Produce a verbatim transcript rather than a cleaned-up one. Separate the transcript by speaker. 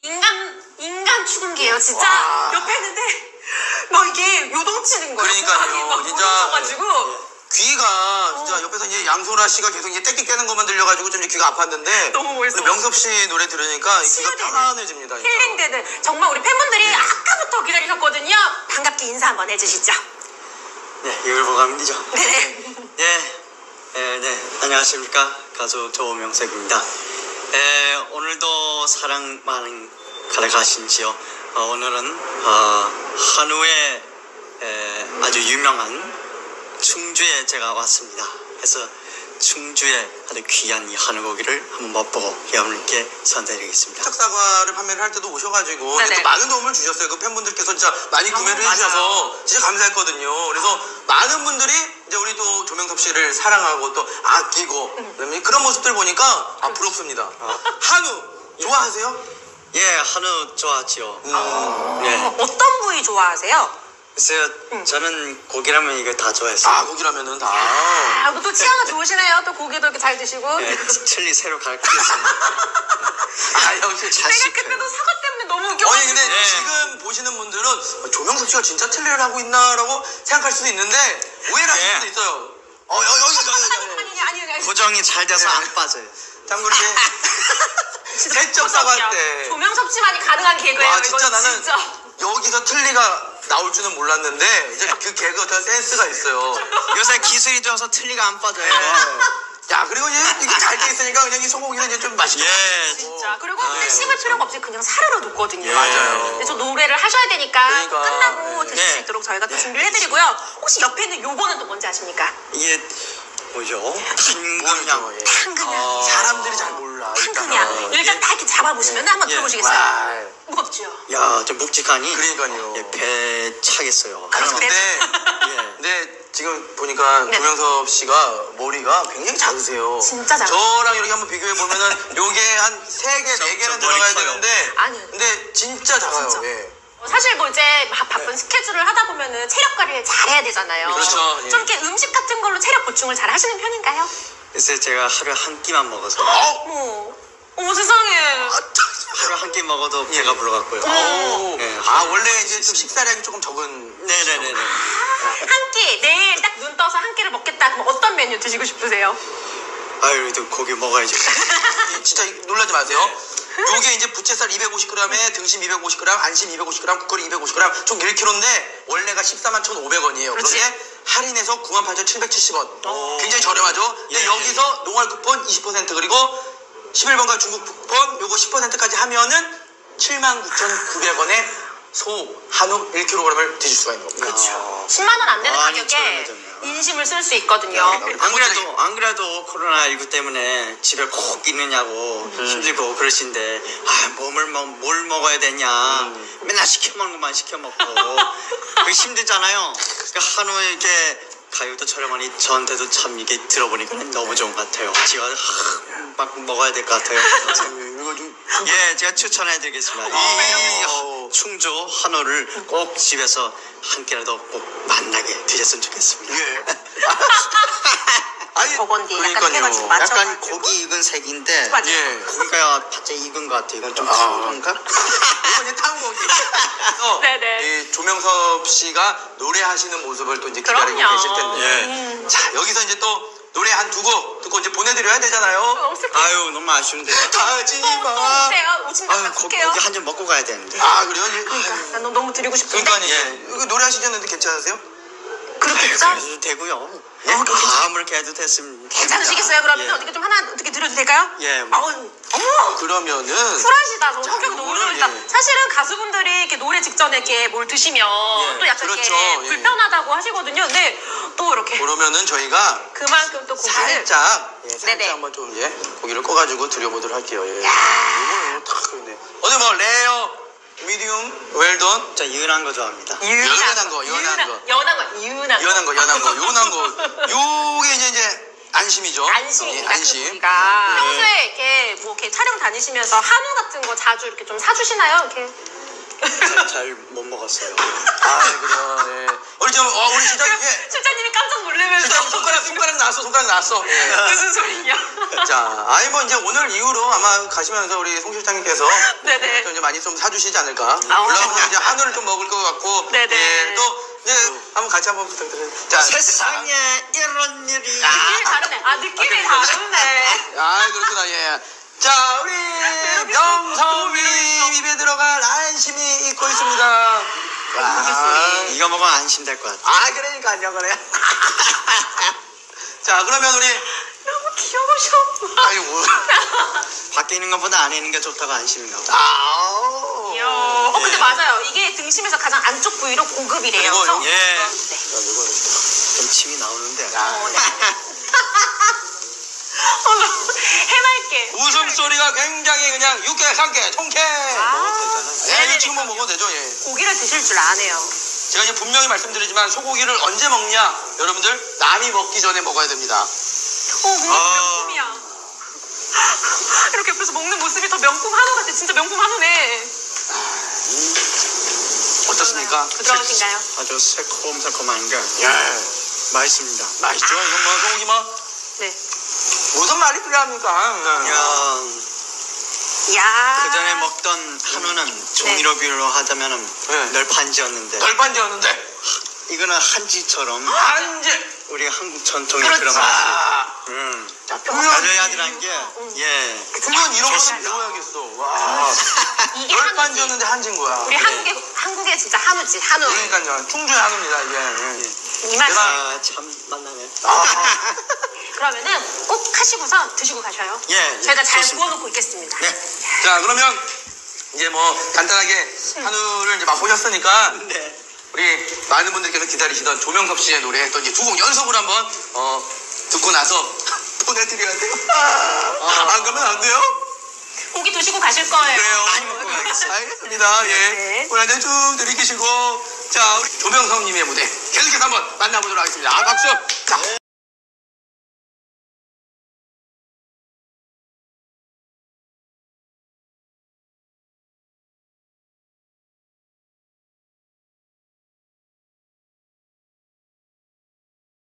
Speaker 1: 인간 인간 추궁기예요 진짜.
Speaker 2: 와.
Speaker 1: 옆에 있는데 막 이게 요동치는 거예요.
Speaker 2: 그러니까요,
Speaker 1: 막
Speaker 2: 진짜.
Speaker 1: 가지고
Speaker 2: 귀가 진짜 옆에서 이제 양소라 씨가 계속 이제 땡땡 깨는 것만 들려가지고 좀 이제 귀가 아팠는데
Speaker 1: 너무 멋있어.
Speaker 2: 우리 명섭 씨 노래 들으니까 귀가
Speaker 1: 치유되는,
Speaker 2: 편안해집니다. 진짜.
Speaker 1: 힐링되는. 정말 우리 팬분들이
Speaker 2: 네.
Speaker 1: 아까부터 기다리셨거든요. 반갑게 인사 한번 해주시죠.
Speaker 3: 네, 이걸 보고 하면 되죠.
Speaker 1: 네네.
Speaker 3: 네, 네, 네, 안녕하십니까. 가수 조명석입니다. 네, 오늘도 사랑 많은 가득하신지요. 어, 오늘은 어, 한우의 에, 아주 유명한 충주에 제가 왔습니다. 그래서 충주의 아주 귀한 이 한우고기를 한번 맛보고 여러분께 선사드리겠습니다.
Speaker 2: 탁사과를 판매를 할 때도 오셔가지고
Speaker 1: 네네.
Speaker 2: 또 많은 도움을 주셨어요. 그 팬분들께서 진짜 많이 구매를
Speaker 1: 어,
Speaker 2: 해주셔서
Speaker 1: 맞아요.
Speaker 2: 진짜 감사했거든요. 그래서 많은 분들이 이제 우리 또 조명섭 씨를 사랑하고 또 아끼고
Speaker 1: 음.
Speaker 2: 그다음에 그런 모습들 보니까 아 부럽습니다. 한우 좋아하세요?
Speaker 3: 예, 한우 좋아하지요.
Speaker 2: 음.
Speaker 3: 네,
Speaker 1: 어떤 부위 좋아하세요?
Speaker 3: 글쎄요, 저는 고기라면 이거 다 좋아했어요.
Speaker 2: 아 고기라면은 다.
Speaker 1: 아, 또 치아가 좋으시네요. 또 고기도 이렇게 잘 드시고.
Speaker 3: 네, 틀리 새로 가르치겠습니다.
Speaker 2: 아 역시 잘
Speaker 1: 내가
Speaker 2: 시켜요.
Speaker 1: 그때도 사과 때문에 너무 웃겨.
Speaker 2: 아니 근데
Speaker 3: 네.
Speaker 2: 지금 보시는 분들은 조명섭 씨가 진짜 틀리를 하고 있나라고 생각할 수도 있는데 오해를 하실
Speaker 3: 네.
Speaker 2: 수도 있어요. 어 여기 여기 여기 여기.
Speaker 1: 아니 아니 아니 아니.
Speaker 3: 고정이 잘 돼서
Speaker 2: 네.
Speaker 3: 안 빠져요.
Speaker 2: 참고로 이제 세점 사과 때.
Speaker 1: 조명섭 씨만이 가능한 개그예요.
Speaker 2: 아 진짜
Speaker 1: 이건
Speaker 2: 나는
Speaker 1: 진짜.
Speaker 2: 여기서 틀리가 나올 줄은 몰랐는데 이제 그 개그 어떤 센스가 있어요.
Speaker 3: 요새 기술이 좋아서 틀리가 안 빠져요.
Speaker 2: 야 그리고 이제 이게 잘 돼 있으니까 그냥 이 소고기는 이제 좀 맛있게.
Speaker 3: 예.
Speaker 1: 진짜. 그리고
Speaker 2: 네.
Speaker 1: 근데 씹을 필요가 없이 그냥 사르르 녹거든요.
Speaker 3: 예.
Speaker 2: 맞아요.
Speaker 1: 근데 저 노래를 하셔야 되니까
Speaker 2: 그러니까.
Speaker 1: 끝나고
Speaker 2: 네.
Speaker 1: 드실 수
Speaker 3: 네.
Speaker 1: 있도록 저희가 또 준비를 해드리고요. 혹시 옆에 있는 요거는 또 뭔지 아십니까?
Speaker 3: 이게 뭐죠?
Speaker 2: 뭐죠,
Speaker 3: 탄금향.
Speaker 2: 예.
Speaker 1: 탕금향.
Speaker 3: 아.
Speaker 2: 사람들이 잘 몰라.
Speaker 1: 탕금향.
Speaker 2: 일단은.
Speaker 1: 일단 딱 이렇게 잡아보시면 한번
Speaker 3: 예.
Speaker 1: 들어보시겠어요?
Speaker 2: 와,
Speaker 1: 무겁죠?
Speaker 3: 야, 좀 묵직하니.
Speaker 2: 그러니까요.
Speaker 3: 예, 배 차겠어요.
Speaker 1: 아,
Speaker 2: 근데
Speaker 3: 예.
Speaker 2: 근데 지금 보니까
Speaker 1: 네.
Speaker 2: 조명섭 씨가 머리가 굉장히 작으세요.
Speaker 1: 진짜 작아요.
Speaker 2: 저랑 이렇게 한번 비교해 보면은 요게 한 세 개, 네 개는
Speaker 3: 저 머리
Speaker 2: 들어가야
Speaker 3: 커요.
Speaker 2: 되는데
Speaker 1: 아니요.
Speaker 2: 근데 진짜 작아요.
Speaker 1: 진짜.
Speaker 2: 예.
Speaker 1: 사실 뭐 이제 바- 바쁜 스케줄을 하다 보면은 체력 관리를 잘 해야 되잖아요.
Speaker 2: 그렇죠, 예.
Speaker 1: 좀 이렇게 음식 같은 걸로 체력 보충을 잘 하시는 편인가요?
Speaker 3: 그래서 제가 하루에 한 끼만 먹어서
Speaker 2: 어?
Speaker 1: 어머, 어머 세상에.
Speaker 3: 하루 한 끼 먹어도 배가 불러갔고요.
Speaker 2: 오.
Speaker 3: 네.
Speaker 2: 아 원래 이제 좀 식사량이 조금 적은.
Speaker 3: 네네네네.
Speaker 1: 한 끼, 내일 딱 눈 떠서 한 끼를 먹겠다. 그럼 어떤 메뉴 드시고 싶으세요?
Speaker 3: 아유, 또 고기 먹어야죠.
Speaker 2: 진짜 놀라지 마세요. 요게 이제 부채살 이백오십 그램에 등심 이백오십 그램, 안심 이백오십 그램, 국거리 이백오십 그램 총 일 킬로그램인데 원래가 십사만 천오백 원이에요.
Speaker 1: 그렇지.
Speaker 2: 그런데 할인해서 구만 팔천 칠백칠십 원.
Speaker 1: 오.
Speaker 2: 굉장히 저렴하죠. 근데
Speaker 3: 예.
Speaker 2: 여기서 농활 쿠폰 이십 퍼센트 그리고 십일 번가 중국 쿠폰 요거 십 퍼센트까지 하면은 칠만 구천구백 원에 소 한우 일 킬로그램을 드실 수가 있는 겁니다.
Speaker 3: 그렇죠.
Speaker 1: 십만 원 안 되는
Speaker 3: 많이
Speaker 1: 가격에
Speaker 3: 저렴해졌네요.
Speaker 1: 인심을 쓸 수 있거든요.
Speaker 3: 안 그래도, 안 그래도 코로나십구 때문에 집에 꼭 있느냐고 힘들고 그러신데, 아, 몸을, 먹, 뭘 먹어야 되냐. 맨날 시켜 먹는 것만 시켜 먹고. 그게 힘들잖아요. 그러니까 한우 이렇게 가격도 저렴하니 저한테도 참 이게 들어보니까 너무 좋은 것 같아요. 제가 하, 막 먹어야 될 것 같아요.
Speaker 2: 이거 좀
Speaker 3: 예, 제가 추천해 드리겠습니다.
Speaker 2: 어.
Speaker 3: 이 충주 한우를 꼭 집에서 한 끼라도 꼭 만나게 드셨으면 좋겠습니다.
Speaker 2: 예. 아니
Speaker 1: 버건디 약간
Speaker 2: 그러니까요.
Speaker 1: 해가지고 맞춰.
Speaker 3: 약간 고기 익은 색인데
Speaker 1: 맞아요.
Speaker 2: 예.
Speaker 3: 고기가 바짝 익은 것 같아요. 이건 좀
Speaker 2: 아.
Speaker 3: 탕한가?
Speaker 2: 이거 이제 탄거기. 그래서
Speaker 1: 네네.
Speaker 2: 이 조명섭 씨가 노래하시는 모습을 또 이제 기다리고
Speaker 1: 그럼요.
Speaker 2: 계실 텐데.
Speaker 1: 음.
Speaker 2: 자 여기서 이제 또 노래 한 두 곡 듣고 이제 보내드려야 되잖아요.
Speaker 1: 너무 슬퍼.
Speaker 3: 아유, 너무 아쉬운데.
Speaker 2: 가지
Speaker 1: 또, 또
Speaker 2: 마.
Speaker 1: 오세요. 오신다.
Speaker 3: 아유, 고,
Speaker 1: 갈게요.
Speaker 3: 고기 한 잔 먹고 가야 되는데.
Speaker 2: 아 그래요?
Speaker 1: 그러니까 난 너무, 너무 드리고 싶은데.
Speaker 2: 그러니까
Speaker 3: 예.
Speaker 2: 예. 이거 노래하시셨는데 괜찮으세요?
Speaker 1: 그렇겠죠?
Speaker 3: 그래도 되고요.
Speaker 2: 예?
Speaker 3: 아무렇게 이렇게 해도 됐습니다.
Speaker 1: 괜찮으시겠어요? 그러면
Speaker 3: 예.
Speaker 1: 어떻게 좀 하나 어떻게 들려도 될까요?
Speaker 3: 예, 뭐.
Speaker 1: 아우, 어머.
Speaker 2: 그러면은
Speaker 1: 쿨하시다. 저 성격이 너무
Speaker 2: 오늘,
Speaker 1: 좋으시다.
Speaker 2: 예.
Speaker 1: 사실은 가수분들이 이렇게 노래 직전에 이렇게 뭘 드시면
Speaker 2: 예,
Speaker 1: 또 약간
Speaker 2: 그렇죠.
Speaker 1: 이렇게
Speaker 2: 예.
Speaker 1: 불편하다고 하시거든요. 근데 또 이렇게
Speaker 2: 그러면은 저희가
Speaker 1: 그만큼 또 고기를
Speaker 2: 살짝 예, 살짝
Speaker 1: 네네.
Speaker 2: 한번 좀 예, 고기를 꺼가지고 드려보도록 할게요. 예.
Speaker 1: 야.
Speaker 2: 이거는 탁 그러네. 어디 뭐 레어, 미디움, 웰던,
Speaker 3: 저 연한 거 좋아합니다.
Speaker 2: 연한 거, 연한 거.
Speaker 1: 연한 거, 유난 거.
Speaker 2: 연한 거, 연한 거, 연한 거. 요게 이제 이제 안심이죠.
Speaker 1: 안심입니다.
Speaker 2: 예, 안심.
Speaker 1: 우리가
Speaker 2: 예.
Speaker 1: 평소에 이렇게 뭐 이렇게 촬영 다니시면서 한우 같은 거 자주 이렇게 좀 사주시나요? 이렇게.
Speaker 3: 잘 못 먹었어요.
Speaker 2: 아, 그래요. 예. 우리 좀 어, 우리 실장님, 예.
Speaker 1: 실장님이 깜짝 놀라면서.
Speaker 2: 실장님 손가락 손가락 손가락 나왔어 손가락 나왔어. 예.
Speaker 1: 무슨 소리냐?
Speaker 2: 자, 아니 뭐 이제 오늘 이후로 아마 가시면서 우리 송 실장님께서
Speaker 1: 네네.
Speaker 2: 또 이제 많이 좀 사주시지 않을까.
Speaker 1: 아,
Speaker 2: 올라오면 이제 한우를 좀 먹을 것 같고.
Speaker 1: 네네.
Speaker 2: 예, 또 이제 한번 같이 한번 부탁드려요. 자,
Speaker 3: 세상에 이런 일이.
Speaker 1: 느낌이 다르네. 아, 느낌이 다르네.
Speaker 2: 아, 그렇구나, 예. 자, 우리 명성이 입에 들어갈 안심이 있고 있습니다. 아,
Speaker 3: 이거 먹으면 안심될 것 같아.
Speaker 2: 아, 그러니까 안녕하네. 자, 그러면 우리
Speaker 1: 너무 귀여우셔.
Speaker 2: 아이고.
Speaker 3: 밖에 있는 것보다 안에 있는 게 좋다고 안심인가 보다.
Speaker 2: 아,
Speaker 1: 귀여워. 어, 근데 맞아요. 이게 등심에서 가장 안쪽 부위로 고급이래요.
Speaker 2: 그리고
Speaker 1: 성-
Speaker 3: 예.
Speaker 1: 네.
Speaker 3: 좀 침이 나오는데.
Speaker 1: 어, 네. 어, 해맑게.
Speaker 2: 웃음소리가 굉장히 그냥 육개, 삼개, 통쾌.
Speaker 1: 아,
Speaker 2: 예, 이거
Speaker 1: 네네네.
Speaker 2: 지금만 먹어도 되죠, 예.
Speaker 1: 고기를 드실 줄 아네요.
Speaker 2: 제가 이제 분명히 말씀드리지만 소고기를 언제 먹냐? 여러분들, 남이 먹기 전에 먹어야 됩니다.
Speaker 1: 어, 뭔가
Speaker 3: 아.
Speaker 1: 명품이야. 이렇게 옆에서 먹는 모습이 더 명품 한우 같아. 진짜 명품 한우네.
Speaker 2: 어떻습니까?
Speaker 1: 부드러우신가요?
Speaker 3: 아주 새콤새콤한 게
Speaker 2: 예.
Speaker 3: 맛있습니다.
Speaker 2: 맛있죠? 이거 뭐 소고기 뭐
Speaker 1: 네.
Speaker 2: 무슨 말이 필요합니까?
Speaker 3: 그냥
Speaker 1: 이야.
Speaker 3: 그 전에 먹던 한우는 종이로 비유로 하자면은
Speaker 2: 네.
Speaker 3: 널판지였는데
Speaker 2: 널판지였는데
Speaker 3: 이거는 한지처럼
Speaker 2: 한지.
Speaker 3: 우리 한국 전통의
Speaker 1: 그렇지.
Speaker 3: 그런 맛이.
Speaker 2: 아,
Speaker 3: 음.
Speaker 2: 자,
Speaker 3: 아주
Speaker 2: 표현,
Speaker 3: 야들한 게 예.
Speaker 2: 표현 이런 거는
Speaker 1: 좋습니다.
Speaker 2: 배워야겠어. 와,
Speaker 1: 이게 한우지.
Speaker 2: 널판지였는데 한지인 거야.
Speaker 1: 우리 한국의, 한국의 진짜 한우지. 한우.
Speaker 2: 그러니까요, 충주의 한우입니다 이게. 예.
Speaker 1: 이 맛이.
Speaker 2: 내가-
Speaker 3: 아, 참 만나네.
Speaker 2: 아,
Speaker 1: 그러면은 꼭 하시고서 드시고 가셔요.
Speaker 3: 예, 예,
Speaker 1: 저희가 잘
Speaker 3: 좋습니다.
Speaker 1: 구워놓고 있겠습니다.
Speaker 3: 네.
Speaker 2: 자, 그러면 이제 뭐 간단하게 한우를 이제 맛보셨으니까
Speaker 3: 네.
Speaker 2: 우리 많은 분들께서 기다리시던 조명섭 씨의 노래 또 이제 두 곡 연속으로 한번 어, 듣고 나서 보내드려야 돼요. 아, 안 가면 안 돼요?
Speaker 1: 고기 드시고 가실 거예요.
Speaker 2: 그래요.
Speaker 3: 많이 먹고 가겠습니다.
Speaker 2: 알겠습니다. 예.
Speaker 1: 네.
Speaker 2: 오늘 한잔 쭉 들이키시고 자, 우리 조명섭님의 무대 계속해서 한번 만나보도록 하겠습니다. 아, 박수. 자.